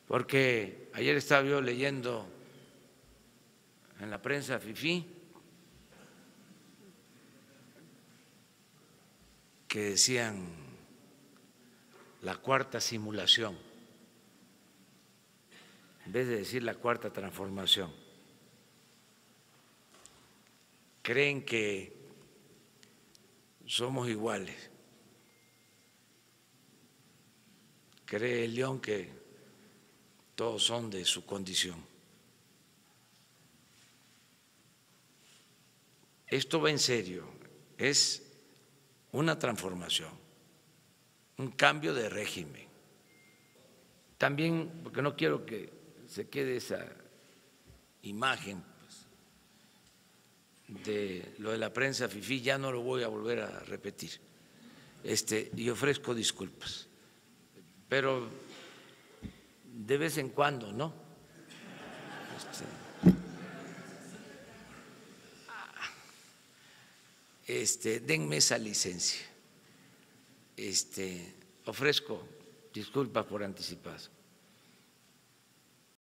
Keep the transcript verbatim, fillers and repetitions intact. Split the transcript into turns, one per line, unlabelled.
porque ayer estaba yo leyendo en la prensa fifí que decían la cuarta simulación, en vez de decir la cuarta transformación. Creen que somos iguales. Cree el león que todos son de su condición. Esto va en serio, es una transformación, un cambio de régimen. También, porque no quiero que se quede esa imagen pues, de lo de la prensa fifí, ya no lo voy a volver a repetir. Este, y ofrezco disculpas, pero de vez en cuando, ¿no? Este, este, denme esa licencia. Este, ofrezco disculpas por anticipado.